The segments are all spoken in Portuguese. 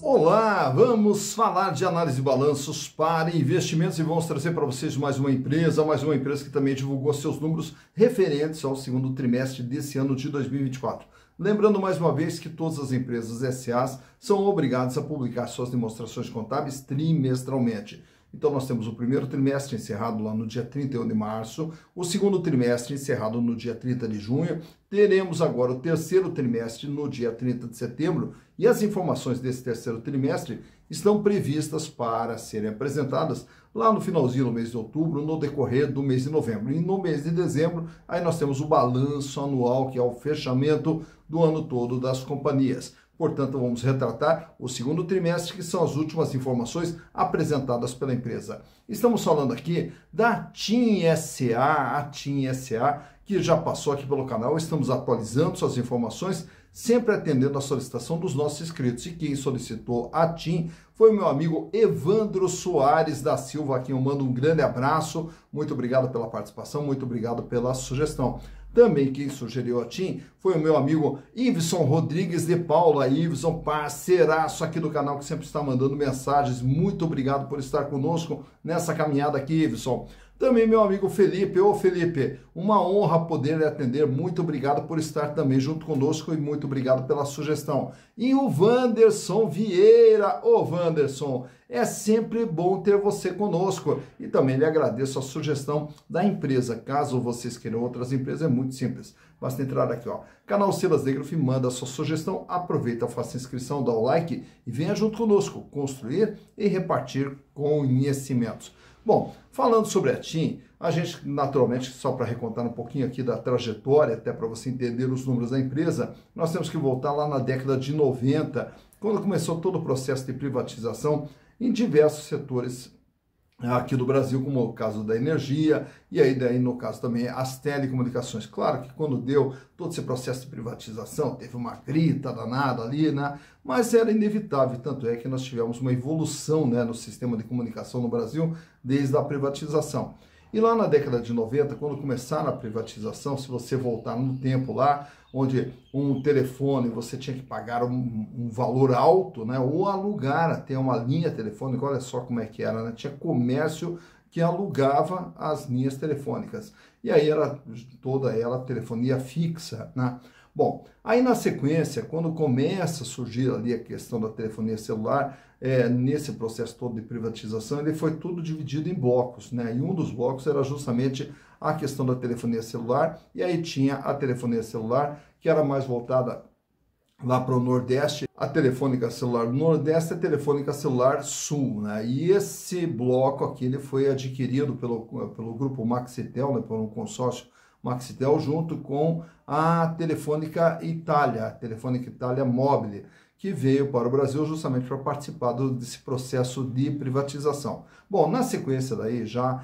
Olá, vamos falar de análise de balanços para investimentos e vamos trazer para vocês mais uma empresa que também divulgou seus números referentes ao segundo trimestre desse ano de 2024. Lembrando mais uma vez que todas as empresas SAs são obrigadas a publicar suas demonstrações contábeis trimestralmente. Então nós temos o primeiro trimestre encerrado lá no dia 31 de março, o segundo trimestre encerrado no dia 30 de junho, teremos agora o terceiro trimestre no dia 30 de setembro e as informações desse terceiro trimestre estão previstas para serem apresentadas lá no finalzinho do mês de outubro, no decorrer do mês de novembro. E no mês de dezembro, aí nós temos o balanço anual, que é o fechamento do ano todo das companhias. Portanto, vamos retratar o segundo trimestre, que são as últimas informações apresentadas pela empresa. Estamos falando aqui da TIM SA, a TIM SA, que já passou aqui pelo canal, estamos atualizando suas informações, sempre atendendo a solicitação dos nossos inscritos. E quem solicitou a TIM foi o meu amigo Evandro Soares da Silva, a quem eu mando um grande abraço. Muito obrigado pela participação, muito obrigado pela sugestão. Também quem sugeriu a TIM foi o meu amigo Iveson Rodrigues de Paula. Iveson, parceiraço aqui do canal, que sempre está mandando mensagens. Muito obrigado por estar conosco nessa caminhada aqui, Iveson. Também meu amigo Felipe. Ô Felipe, uma honra poder lhe atender. Muito obrigado por estar também junto conosco e muito obrigado pela sugestão. E o Wanderson Vieira. Ô Wanderson, é sempre bom ter você conosco. E também lhe agradeço a sugestão da empresa. Caso vocês queiram outras empresas, é muito simples. Basta entrar aqui, ó, canal Silas Negrov, manda a sua sugestão, aproveita, faça a inscrição, dá o like e venha junto conosco construir e repartir conhecimentos. Bom, falando sobre a TIM, a gente, naturalmente, só para recontar um pouquinho aqui da trajetória, até para você entender os números da empresa, nós temos que voltar lá na década de 90, quando começou todo o processo de privatização em diversos setores aqui do Brasil, como o caso da energia, e aí daí no caso também as telecomunicações. Claro que quando deu todo esse processo de privatização, teve uma grita danada ali, né? Mas era inevitável, tanto é que nós tivemos uma evolução, né, no sistema de comunicação no Brasil desde a privatização. E lá na década de 90, quando começaram a privatização, se você voltar no tempo lá, onde um telefone você tinha que pagar um valor alto, né, ou alugar até uma linha telefônica, olha só como é que era, né? Tinha comércio que alugava as linhas telefônicas. E aí era toda ela telefonia fixa, né? Bom, aí na sequência, quando começa a surgir ali a questão da telefonia celular, nesse processo todo de privatização, ele foi tudo dividido em blocos, né? E um dos blocos era justamente a questão da telefonia celular, e aí tinha a telefonia celular, que era mais voltada lá para o Nordeste, a Telefônica Celular Nordeste e a Telefônica Celular Sul, né? E esse bloco aqui, ele foi adquirido pelo grupo Maxitel, né, por um consórcio Maxitel, junto com a Telefônica Itália, a Telefônica Itália Mobile, que veio para o Brasil justamente para participar desse processo de privatização. Bom, na sequência daí, já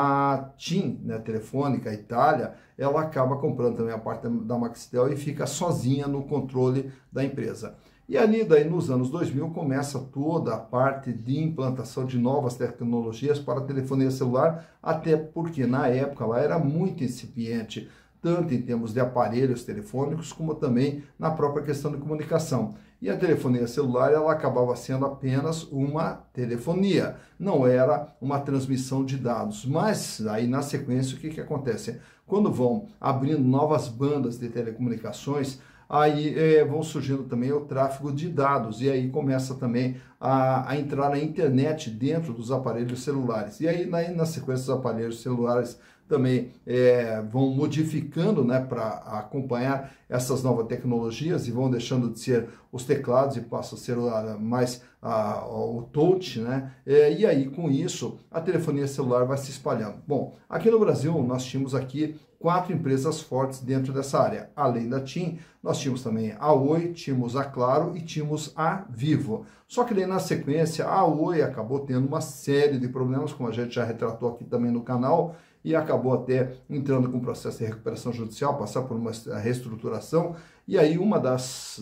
a TIM, né, Telefônica Itália, ela acaba comprando também a parte da Maxitel e fica sozinha no controle da empresa. E ali, daí, nos anos 2000, começa toda a parte de implantação de novas tecnologias para a telefonia celular, até porque na época ela era muito incipiente, tanto em termos de aparelhos telefônicos, como também na própria questão de comunicação. E a telefonia celular, ela acabava sendo apenas uma telefonia, não era uma transmissão de dados. Mas aí, na sequência, o que acontece? Quando vão abrindo novas bandas de telecomunicações, aí vão surgindo também o tráfego de dados, e aí começa também a entrar a internet dentro dos aparelhos celulares. E aí, na sequência, os aparelhos celulares também vão modificando, né, para acompanhar essas novas tecnologias e vão deixando de ser os teclados e passam a ser mais o touch, né? E aí, com isso, a telefonia celular vai se espalhando. Bom, aqui no Brasil, nós tínhamos aqui 4 empresas fortes dentro dessa área. Além da TIM, nós tínhamos também a Oi, tínhamos a Claro e tínhamos a Vivo. Só que daí, na sequência, a Oi acabou tendo uma série de problemas, como a gente já retratou aqui também no canal, e acabou até entrando com um processo de recuperação judicial, passar por uma reestruturação, e aí uma dos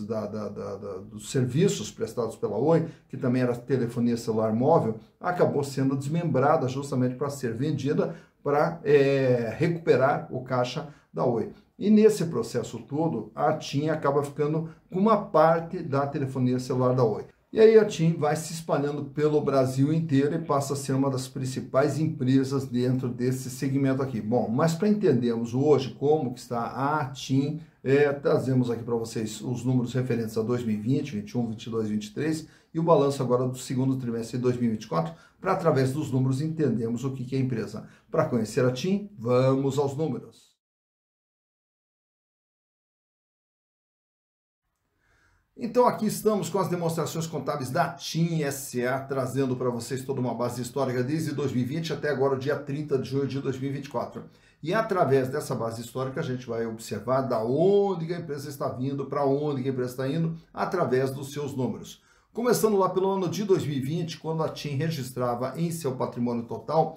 serviços prestados pela Oi, que também era telefonia celular móvel, acabou sendo desmembrada justamente para ser vendida para recuperar o caixa da Oi. E nesse processo todo, a TIM acaba ficando com uma parte da telefonia celular da Oi. E aí a TIM vai se espalhando pelo Brasil inteiro e passa a ser uma das principais empresas dentro desse segmento aqui. Bom, mas para entendermos hoje como que está a TIM, trazemos aqui para vocês os números referentes a 2020, 21, 22, 23 e o balanço agora do segundo trimestre de 2024, para através dos números entendermos o que é a empresa. Para conhecer a TIM, vamos aos números. Então aqui estamos com as demonstrações contábeis da TIM SA, trazendo para vocês toda uma base histórica desde 2020 até agora, dia 30 de junho de 2024. E através dessa base histórica a gente vai observar da onde a empresa está vindo, para onde a empresa está indo, através dos seus números. Começando lá pelo ano de 2020, quando a TIM registrava em seu patrimônio total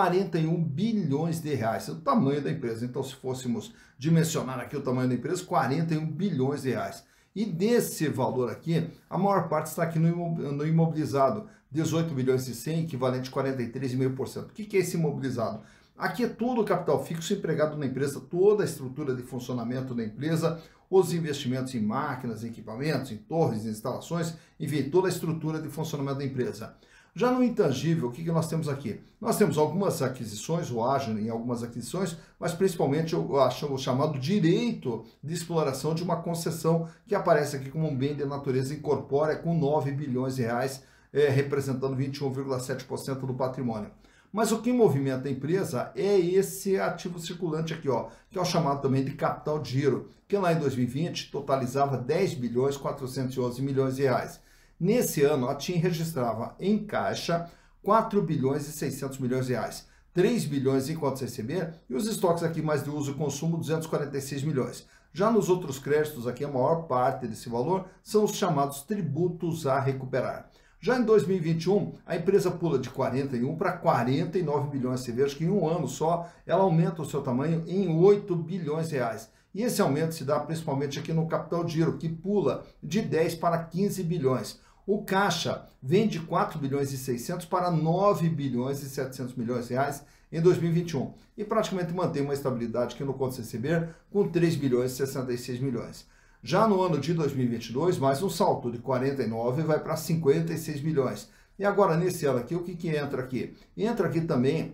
41 bilhões de reais, o tamanho da empresa. Então se fôssemos dimensionar aqui o tamanho da empresa, 41 bilhões de reais. E desse valor aqui, a maior parte está aqui no imobilizado, 18 bilhões e 100, equivalente a 43,5%. O que é esse imobilizado? Aqui é todo o capital fixo empregado na empresa, toda a estrutura de funcionamento da empresa, os investimentos em máquinas, em equipamentos, em torres, em instalações, enfim, toda a estrutura de funcionamento da empresa. Já no intangível, o que nós temos aqui? Nós temos algumas aquisições, o ágio em algumas aquisições, mas principalmente o chamado direito de exploração de uma concessão que aparece aqui como um bem de natureza incorpórea com 9 bilhões de reais, representando 21,7% do patrimônio. Mas o que movimenta a empresa é esse ativo circulante aqui, ó, que é o chamado também de capital de giro, que lá em 2020 totalizava 10 bilhões 411 milhões de reais. Nesse ano, a TIM registrava em caixa 4 bilhões e 600 milhões de reais, 3 bilhões em contas a receber e os estoques aqui mais de uso e consumo 246 milhões. Já nos outros créditos aqui, a maior parte desse valor são os chamados tributos a recuperar. Já em 2021, a empresa pula de 41 para 49 bilhões. Você veja que em um ano só, ela aumenta o seu tamanho em 8 bilhões de reais. E esse aumento se dá principalmente aqui no capital de giro, que pula de 10 para 15 bilhões. O caixa vem de 4 bilhões e 600 para 9 bilhões e 700 milhões de reais em 2021. E praticamente mantém uma estabilidade aqui no contas a receber com 3 bilhões e 66 milhões. Já no ano de 2022, mais um salto de 49 vai para 56 milhões. E agora, nesse ano aqui, o que entra aqui? Entra aqui também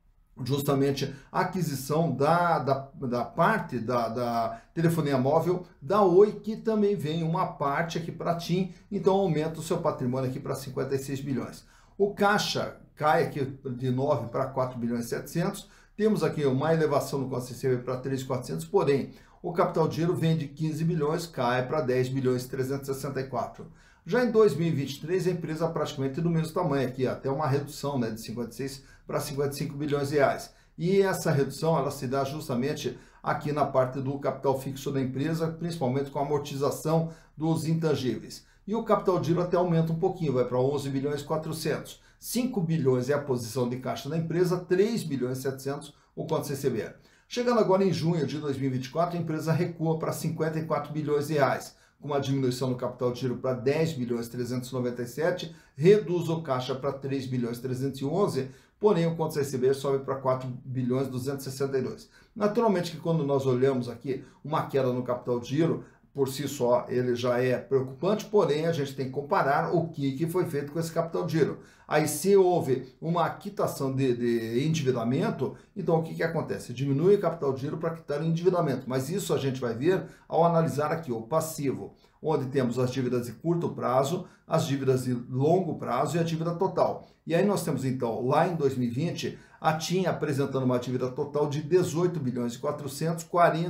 justamente a aquisição da parte da telefonia móvel da Oi, que também vem uma parte aqui para a TIM, então aumenta o seu patrimônio aqui para 56 bilhões. O caixa cai aqui de 9 para 4 bilhões e 700, temos aqui uma elevação no contas a receber para 3.400, porém, o capital de giro vem de 15 bilhões, cai para 10 bilhões e 364. Já em 2023, a empresa praticamente do mesmo tamanho aqui, até uma redução, né, de 56 para 55 bilhões de reais. E essa redução ela se dá justamente aqui na parte do capital fixo da empresa, principalmente com a amortização dos intangíveis. E o capital de giro até aumenta um pouquinho, vai para 11 bilhões e 400. 5 bilhões é a posição de caixa da empresa, 3 bilhões e 700 o quanto se receber. Chegando agora em junho de 2024, a empresa recua para 54 bilhões de reais, com uma diminuição no capital de giro para 10 bilhões 397, reduz o caixa para 3 bilhões 311, porém o contas a receber sobe para 4 bilhões 262. Naturalmente que quando nós olhamos aqui uma queda no capital de giro, por si só ele já é preocupante, porém a gente tem que comparar o que foi feito com esse capital de giro. Aí se houve uma quitação de endividamento, então o que acontece? Diminui o capital de giro para quitar o endividamento, mas isso a gente vai ver ao analisar aqui o passivo, onde temos as dívidas de curto prazo, as dívidas de longo prazo e a dívida total. E aí nós temos então, lá em 2020, a TIM apresentando uma dívida total de 18 bilhões e 400,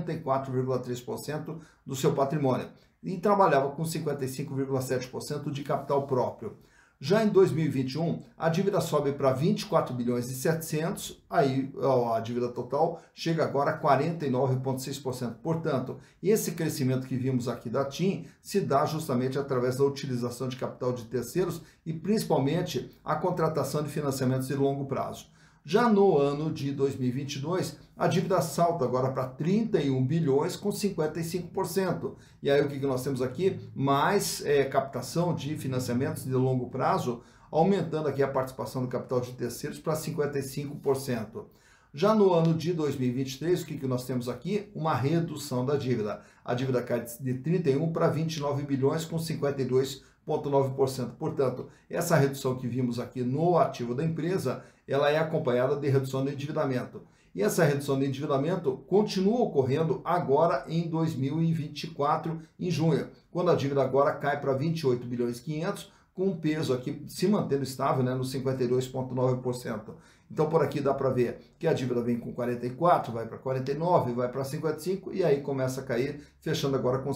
44,3% do seu patrimônio, e trabalhava com 55,7% de capital próprio. Já em 2021, a dívida sobe para 24 bilhões e 700, aí a dívida total chega agora a 49,6%. Portanto, esse crescimento que vimos aqui da TIM se dá justamente através da utilização de capital de terceiros e principalmente a contratação de financiamentos de longo prazo. Já no ano de 2022, a dívida salta agora para 31 bilhões com 55%. E aí o que nós temos aqui? Mais captação de financiamentos de longo prazo, aumentando aqui a participação do capital de terceiros para 55%. Já no ano de 2023, o que nós temos aqui? Uma redução da dívida. A dívida cai de 31 para 29 bilhões com 52%. 26,9%. Portanto, essa redução que vimos aqui no ativo da empresa, ela é acompanhada de redução do endividamento. E essa redução de endividamento continua ocorrendo agora em 2024, em junho, quando a dívida agora cai para 28 bilhões e 500, com um peso aqui se mantendo estável, né, no 52,9%. Então, por aqui dá para ver que a dívida vem com 44, vai para 49, vai para 55 e aí começa a cair, fechando agora com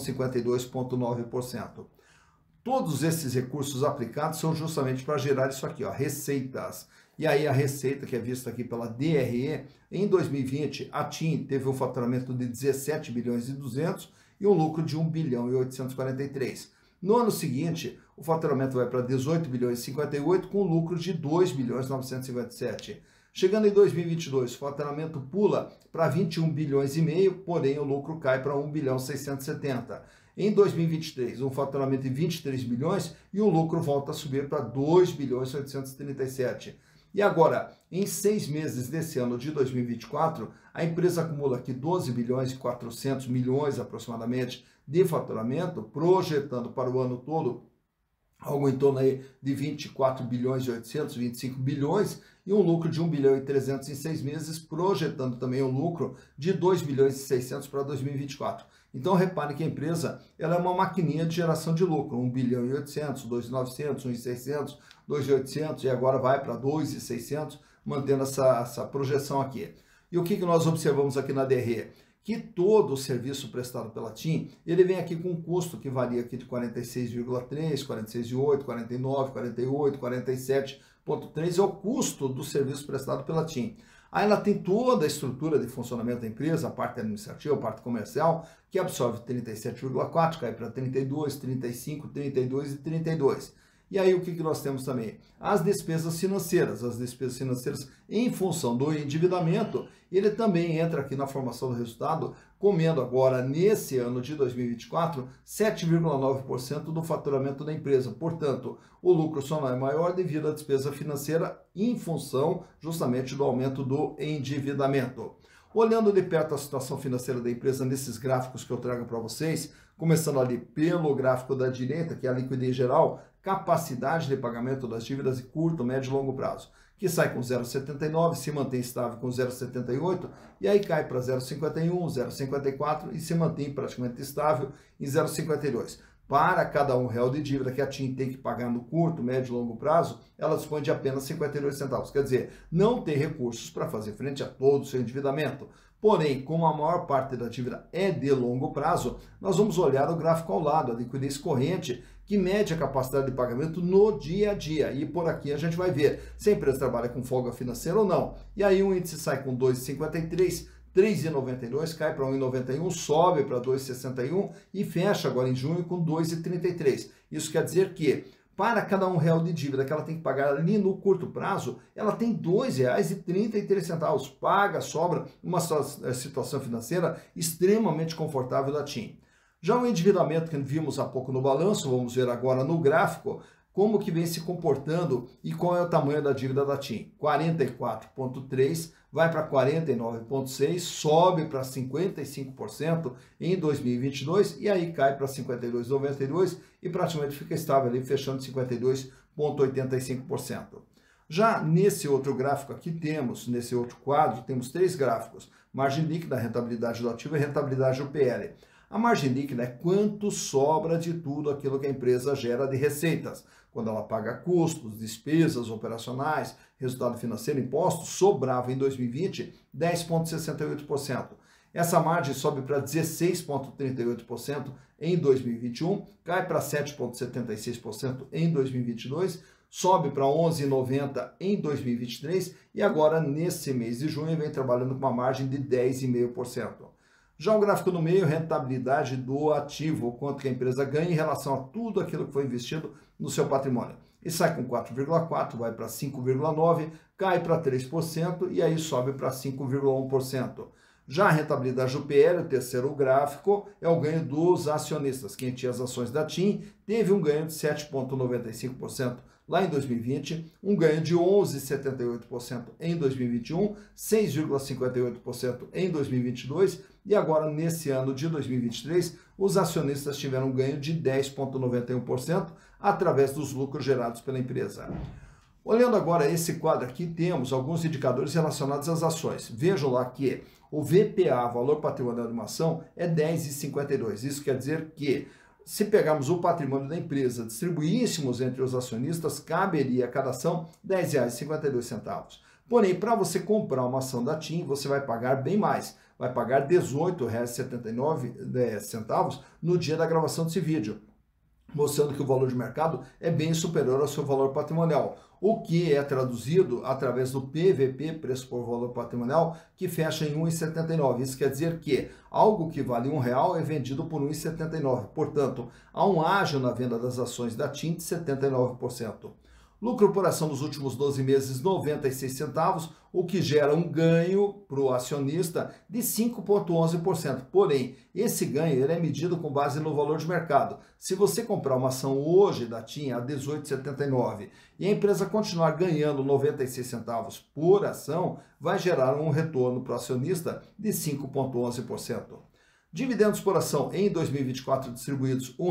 52,9%. Todos esses recursos aplicados são justamente para gerar isso aqui, ó, receitas. E aí a receita que é vista aqui pela DRE, em 2020, a TIM teve um faturamento de 17 bilhões e 200 e um lucro de 1 bilhão e 843. No ano seguinte, o faturamento vai para 18 bilhões e 58 com um lucro de 2 bilhões e 957. Chegando em 2022, o faturamento pula para 21 bilhões e meio, porém o lucro cai para 1 bilhão e 670. Em 2023, um faturamento de 23 bilhões e o lucro volta a subir para 2 bilhões e 837. E agora, em 6 meses desse ano de 2024, a empresa acumula aqui 12 bilhões e 400 milhões aproximadamente de faturamento, projetando para o ano todo algo em torno aí de 24 bilhões e 800, 25 bilhões e um lucro de 1 bilhão e 300 em 6 meses, projetando também um lucro de 2 bilhões e 600 para 2024. Então, repare que a empresa ela é uma maquininha de geração de lucro, 1 bilhão e 800, 2.900, 1.600, 2.800 e agora vai para 2.600, mantendo essa projeção aqui. E o que nós observamos aqui na DRE? Que todo o serviço prestado pela TIM, ele vem aqui com um custo que varia aqui de 46,3, 46,8, 49, 48, 47,3, é o custo do serviço prestado pela TIM. Aí ela tem toda a estrutura de funcionamento da empresa, a parte administrativa, a parte comercial, que absorve 37,4, cai para 32, 35, 32 e 32. E aí o que nós temos também? As despesas financeiras em função do endividamento, ele também entra aqui na formação do resultado, comendo agora, nesse ano de 2024, 7,9% do faturamento da empresa. Portanto, o lucro só não é maior devido à despesa financeira em função justamente do aumento do endividamento. Olhando de perto a situação financeira da empresa nesses gráficos que eu trago para vocês, começando ali pelo gráfico da direita, que é a liquidez geral, capacidade de pagamento das dívidas de curto, médio e longo prazo, que sai com 0,79, se mantém estável com 0,78 e aí cai para 0,51, 0,54 e se mantém praticamente estável em 0,52. Para cada R$1 de dívida que a TIM tem que pagar no curto, médio e longo prazo, ela dispõe de apenas 52 centavos. Quer dizer, não tem recursos para fazer frente a todo o seu endividamento. Porém, como a maior parte da dívida é de longo prazo, nós vamos olhar o gráfico ao lado, a liquidez corrente, que mede a capacidade de pagamento no dia a dia. E por aqui a gente vai ver se a empresa trabalha com folga financeira ou não. E aí o índice sai com 2,53, 3,92, cai para 1,91, sobe para 2,61 e fecha agora em junho com 2,33. Isso quer dizer que para cada R$1 de dívida que ela tem que pagar ali no curto prazo, ela tem R$ 2,33. Paga, sobra, uma situação financeira extremamente confortável da TIM. Já o endividamento que vimos há pouco no balanço, vamos ver agora no gráfico, como que vem se comportando e qual é o tamanho da dívida da TIM. 44,3, vai para 49,6, sobe para 55% em 2022 e aí cai para 52,92 e praticamente fica estável ali, fechando 52,85%. Já nesse outro gráfico aqui nesse outro quadro, temos 3 gráficos, margem líquida, rentabilidade do ativo e rentabilidade do PL. A margem líquida é quanto sobra de tudo aquilo que a empresa gera de receitas. Quando ela paga custos, despesas operacionais, resultado financeiro, impostos, sobrava em 2020 10,68%. Essa margem sobe para 16,38% em 2021, cai para 7,76% em 2022, sobe para 11,90% em 2023 e agora, nesse mês de junho, vem trabalhando com uma margem de 10,5%. Já o gráfico no meio, rentabilidade do ativo, o quanto que a empresa ganha em relação a tudo aquilo que foi investido no seu patrimônio. E sai com 4,4%, vai para 5,9%, cai para 3% e aí sobe para 5,1%. Já a rentabilidade do PL, o terceiro gráfico, é o ganho dos acionistas. Quem tinha as ações da TIM teve um ganho de 7,95% lá em 2020, um ganho de 11,78% em 2021, 6,58% em 2022 e agora nesse ano de 2023 os acionistas tiveram um ganho de 10,91%, através dos lucros gerados pela empresa. Olhando agora esse quadro aqui, temos alguns indicadores relacionados às ações. Vejam lá que o VPA, valor patrimonial de uma ação, é 10,52. Isso quer dizer que, se pegarmos o patrimônio da empresa, distribuíssemos entre os acionistas, caberia a cada ação R$ 10,52. Porém, para você comprar uma ação da TIM, você vai pagar bem mais. Vai pagar R$ 18,79 no dia da gravação desse vídeo, mostrando que o valor de mercado é bem superior ao seu valor patrimonial, o que é traduzido através do PVP, preço por valor patrimonial, que fecha em R$ 1,79. Isso quer dizer que algo que vale R$1 é vendido por R$ 1,79. Portanto, há um ágio na venda das ações da TIM de 79%. Lucro por ação nos últimos 12 meses, 96 centavos, o que gera um ganho para o acionista de 5,11%. Porém, esse ganho ele é medido com base no valor de mercado. Se você comprar uma ação hoje da TIM a R$ 18,79 e a empresa continuar ganhando 96 centavos por ação, vai gerar um retorno para o acionista de 5,11%. Dividendos por ação em 2024 distribuídos R$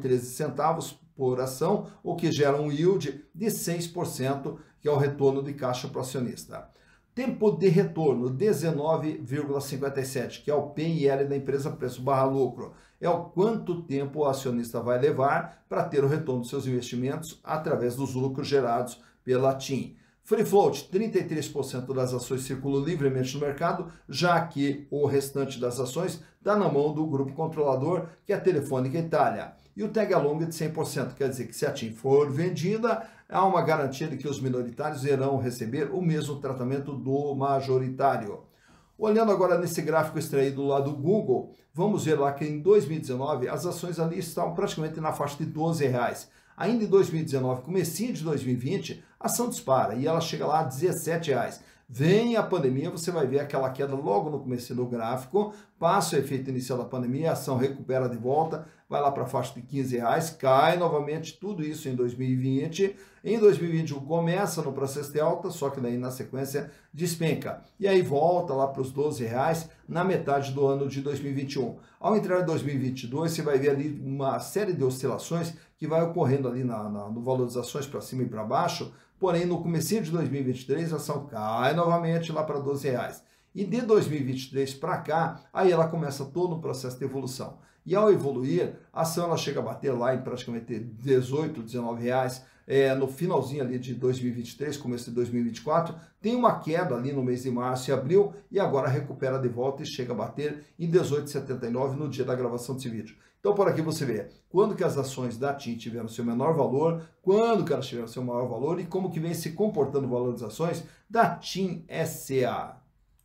1,13 por ação, o que gera um yield de 6%, que é o retorno de caixa para o acionista. Tempo de retorno 19,57, que é o PIL da empresa, preço barra lucro. É o quanto tempo o acionista vai levar para ter o retorno dos seus investimentos através dos lucros gerados pela TIM. Free float, 33% das ações circulam livremente no mercado, já que o restante das ações está na mão do grupo controlador, que é a Telefônica Itália. E o tag along é de 100%, quer dizer que se a TIM for vendida, há uma garantia de que os minoritários irão receber o mesmo tratamento do majoritário. Olhando agora nesse gráfico extraído lá do Google, vamos ver lá que em 2019 as ações ali estavam praticamente na faixa de R$12. Ainda em 2019, comecinho de 2020, a ação dispara e ela chega lá a R$17. Vem a pandemia, você vai ver aquela queda logo no começo do gráfico, passa o efeito inicial da pandemia, a ação recupera de volta, vai lá para a faixa de R$15, cai novamente, tudo isso em 2020. Em 2021 começa no processo de alta, só que daí na sequência despenca. E aí volta lá para os R$12 na metade do ano de 2021. Ao entrar em 2022, você vai ver ali uma série de oscilações que vai ocorrendo ali no valor das ações para cima e para baixo. Porém, no comecinho de 2023, a ação cai novamente lá para R$12. E de 2023 para cá, aí ela começa todo um processo de evolução. E ao evoluir, a ação ela chega a bater lá em praticamente R$18, R$19. No finalzinho ali de 2023, começo de 2024, tem uma queda ali no mês de março e abril e agora recupera de volta e chega a bater em R$18,79 no dia da gravação desse vídeo. Então por aqui você vê quando que as ações da TIM tiveram seu menor valor, quando que elas tiveram seu maior valor e como que vem se comportando o valor das ações da TIM SA.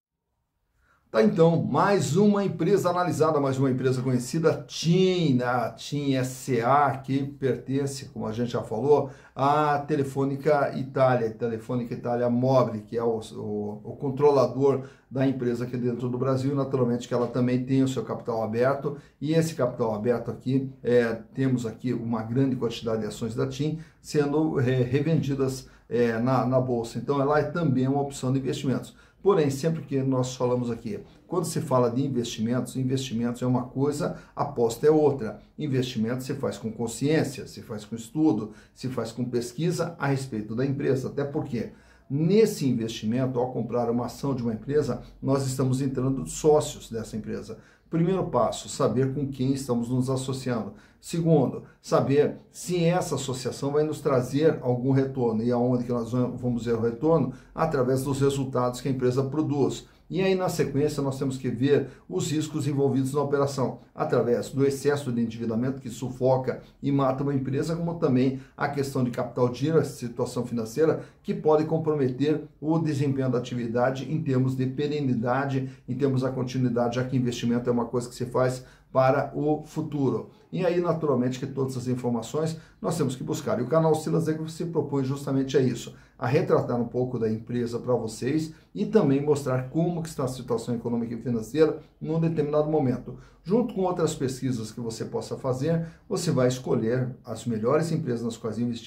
Tá, então, mais uma empresa analisada, mais uma empresa conhecida, TIM, a TIM SA, que pertence, como a gente já falou, à Telefônica Itália Mobile, que é o controlador da empresa aqui dentro do Brasil, naturalmente que ela também tem o seu capital aberto, e esse capital aberto aqui, temos aqui uma grande quantidade de ações da TIM sendo revendidas na Bolsa, então ela é também uma opção de investimentos. Porém, sempre que nós falamos aqui, quando se fala de investimentos, investimentos é uma coisa, aposta é outra. Investimento se faz com consciência, se faz com estudo, se faz com pesquisa a respeito da empresa. Até porque nesse investimento, ao comprar uma ação de uma empresa, nós estamos entrando sócios dessa empresa. Primeiro passo, saber com quem estamos nos associando. Segundo, saber se essa associação vai nos trazer algum retorno. E aonde que nós vamos ver o retorno? Através dos resultados que a empresa produz. E aí, na sequência, nós temos que ver os riscos envolvidos na operação, através do excesso de endividamento que sufoca e mata uma empresa, como também a questão de capital de giro, a situação financeira, que pode comprometer o desempenho da atividade em termos de perenidade, em termos da continuidade, já que investimento é uma coisa que se faz para o futuro. E aí, naturalmente, que todas as informações nós temos que buscar. E o canal Silas Egro se propõe justamente a isso, a retratar um pouco da empresa para vocês e também mostrar como que está a situação econômica e financeira num determinado momento. Junto com outras pesquisas que você possa fazer, você vai escolher as melhores empresas nas quais investir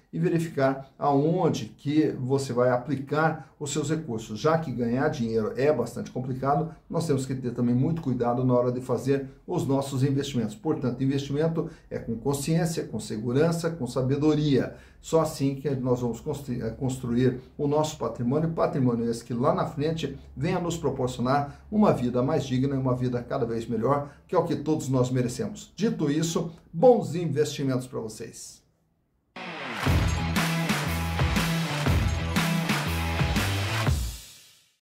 e verificar aonde que você vai aplicar os seus recursos. Já que ganhar dinheiro é bastante complicado, nós temos que ter também muito cuidado na hora de fazer os nossos investimentos. Portanto, investimento é com consciência, com segurança, com sabedoria. Só assim que nós vamos construir o nosso patrimônio esse que lá na frente venha nos proporcionar uma vida mais digna e uma vida cada vez melhor, que é o que todos nós merecemos. Dito isso, bons investimentos para vocês.